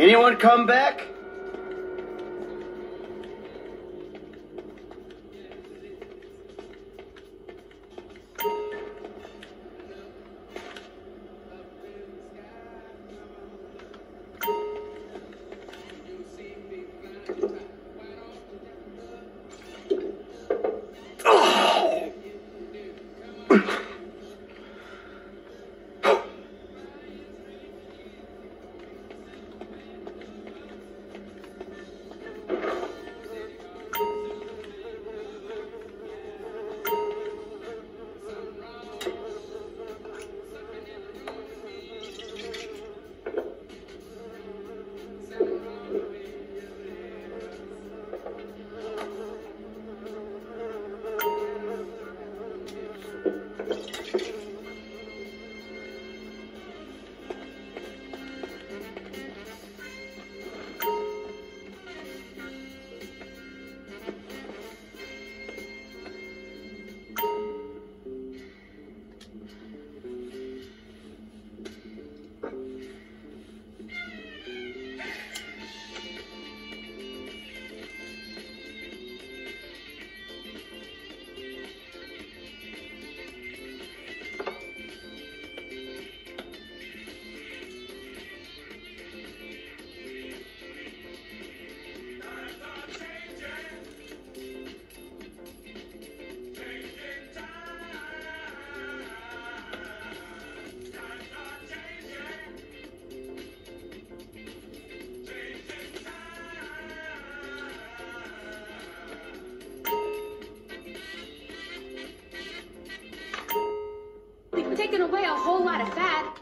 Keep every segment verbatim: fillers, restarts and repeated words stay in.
Anyone come back? Taking away a whole lot of fat.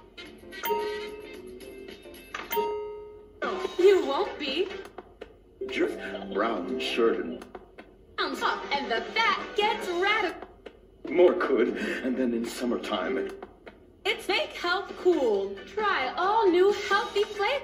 You won't be. Just brown shirt and Brown top, and the fat gets radical. more could, and then in summertime. It's Make Health Cool. Try all new healthy flavors.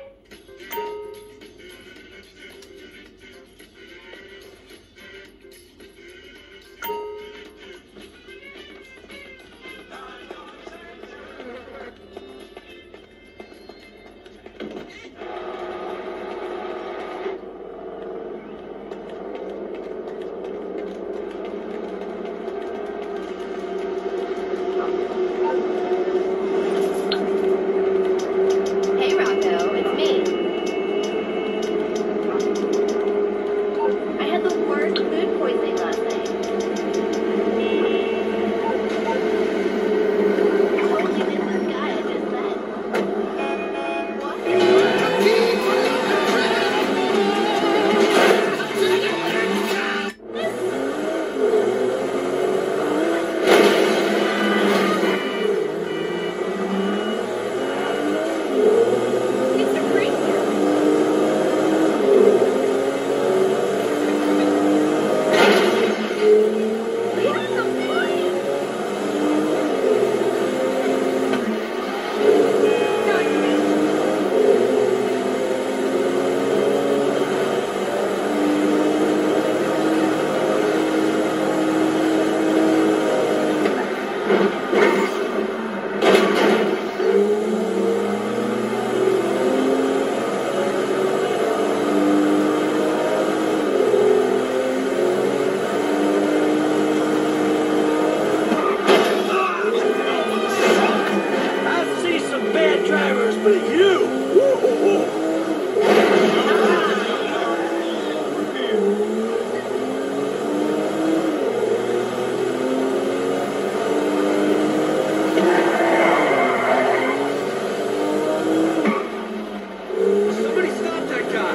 Hey, Rocco, it's me. I had the worst food poisoning last night. I told you this this guy I just met. It's a freak. What the I see some bad drivers, but you. Somebody stop that guy.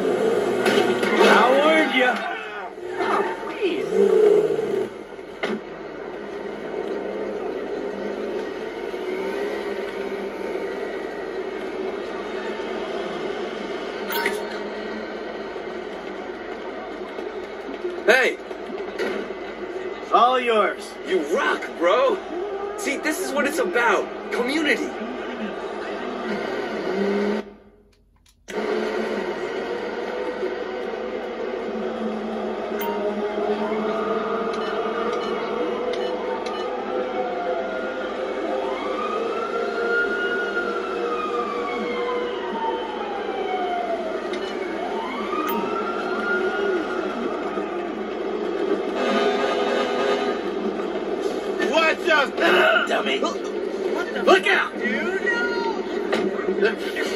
I warned you. Oh, please. Hey, All yours. you rock, bro. See, this is what it's about. Community. goes. Dummy. What the Look out! dude?